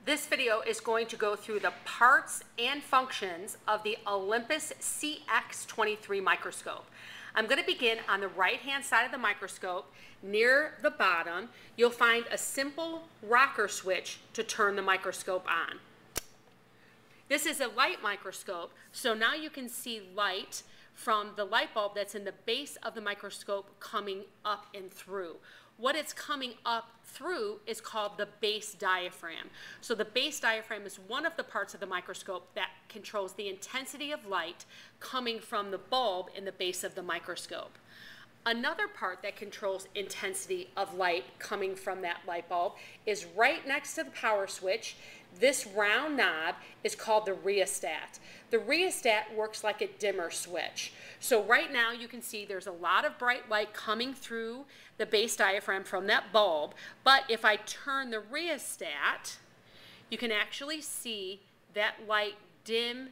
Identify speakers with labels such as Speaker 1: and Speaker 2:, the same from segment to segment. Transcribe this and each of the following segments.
Speaker 1: This video is going to go through the parts and functions of the Olympus CX23 microscope. I'm going to begin on the right-hand side of the microscope. Near the bottom, you'll find a simple rocker switch to turn the microscope on. This is a light microscope, so now you can see light from the light bulb that's in the base of the microscope coming up and through. What it's coming up through is called the base diaphragm. So the base diaphragm is one of the parts of the microscope that controls the intensity of light coming from the bulb in the base of the microscope. Another part that controls intensity of light coming from that light bulb is right next to the power switch. This round knob is called the rheostat. The rheostat works like a dimmer switch. So right now you can see there's a lot of bright light coming through the base diaphragm from that bulb, but if I turn the rheostat, you can actually see that light dim,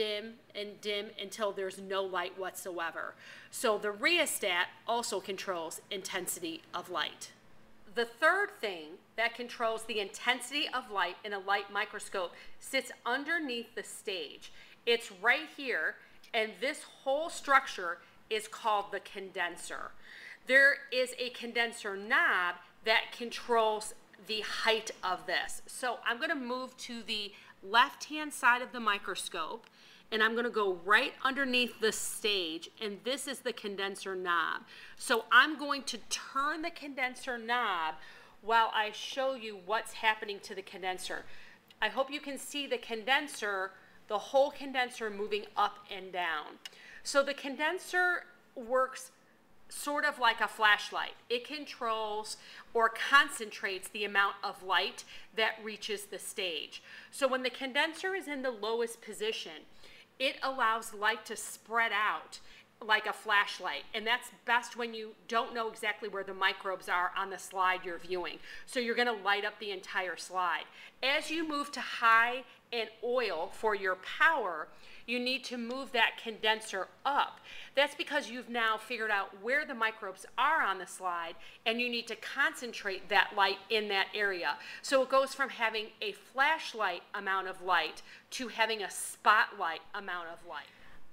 Speaker 1: and dim until there's no light whatsoever. So the rheostat also controls intensity of light. The third thing that controls the intensity of light in a light microscope sits underneath the stage. It's right here, and this whole structure is called the condenser. There is a condenser knob that controls the height of this. So I'm going to move to the left-hand side of the microscope, and I'm going to go right underneath the stage, and this is the condenser knob. So I'm going to turn the condenser knob while I show you what's happening to the condenser. I hope you can see the condenser, the whole condenser moving up and down. So the condenser works sort of like a flashlight. It controls or concentrates the amount of light that reaches the stage. So when the condenser is in the lowest position, it allows light to spread out like a flashlight, and that's best when you don't know exactly where the microbes are on the slide you're viewing. So you're going to light up the entire slide. As you move to high and oil for your power, you need to move that condenser up. That's because you've now figured out where the microbes are on the slide, and you need to concentrate that light in that area. So it goes from having a flashlight amount of light to having a spotlight amount of light.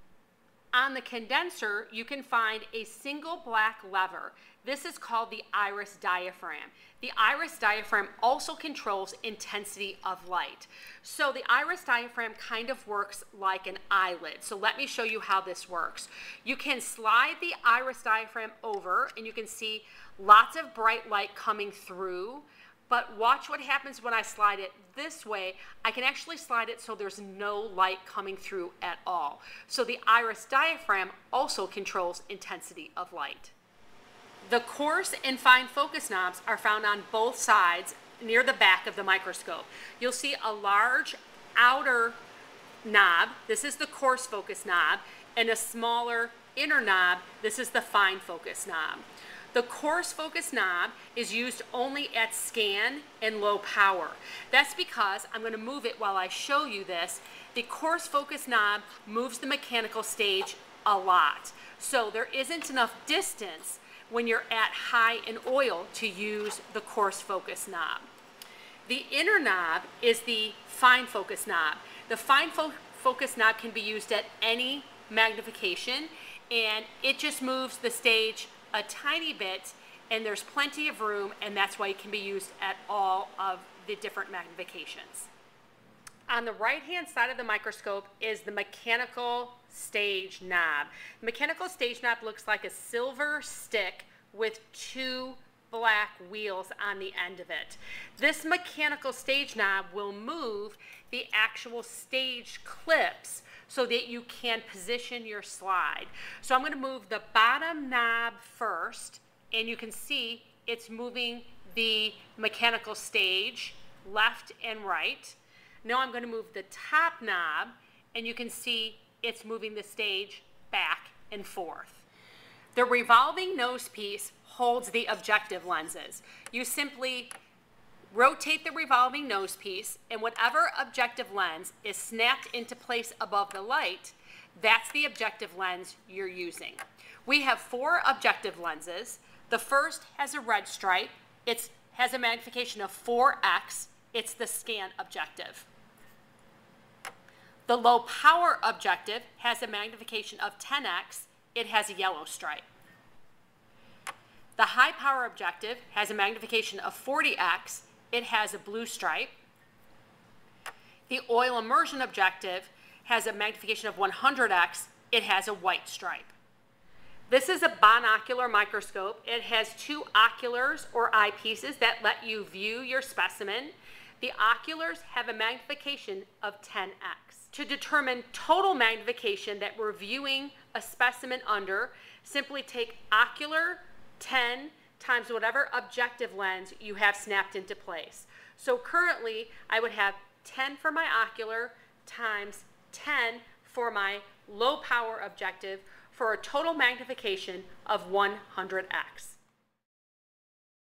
Speaker 1: On the condenser, you can find a single black lever. This is called the iris diaphragm. The iris diaphragm also controls intensity of light. So the iris diaphragm kind of works like an eyelid. So let me show you how this works. You can slide the iris diaphragm over, and you can see lots of bright light coming through. But watch what happens when I slide it this way. I can actually slide it so there's no light coming through at all. So the iris diaphragm also controls intensity of light. The coarse and fine focus knobs are found on both sides near the back of the microscope. You'll see a large outer knob. This is the coarse focus knob, and a smaller inner knob. This is the fine focus knob. The coarse focus knob is used only at scan and low power. That's because, I'm going to move it while I show you this, the coarse focus knob moves the mechanical stage a lot. So there isn't enough distance when you're at high in oil to use the coarse focus knob. The inner knob is the fine focus knob. The fine focus knob can be used at any magnification, and it just moves the stage a tiny bit, and there's plenty of room, and that's why it can be used at all of the different magnifications. On the right-hand side of the microscope is the mechanical stage knob. The mechanical stage knob looks like a silver stick with two black wheels on the end of it. This mechanical stage knob will move the actual stage clips so that you can position your slide. So I'm going to move the bottom knob first, and you can see it's moving the mechanical stage left and right. Now I'm going to move the top knob, and you can see it's moving the stage back and forth. The revolving nose piece holds the objective lenses. You simply rotate the revolving nose piece, and whatever objective lens is snapped into place above the light, that's the objective lens you're using. We have 4 objective lenses. The first has a red stripe. It has a magnification of 4x. It's the scan objective. The low power objective has a magnification of 10x. It has a yellow stripe. The high power objective has a magnification of 40x. It has a blue stripe. The oil immersion objective has a magnification of 100x. It has a white stripe. This is a binocular microscope. It has two oculars or eyepieces that let you view your specimen. The oculars have a magnification of 10x. To determine total magnification that we're viewing a specimen under, simply take ocular 10 times whatever objective lens you have snapped into place. So currently, I would have 10 for my ocular times 10 for my low power objective for a total magnification of 100x.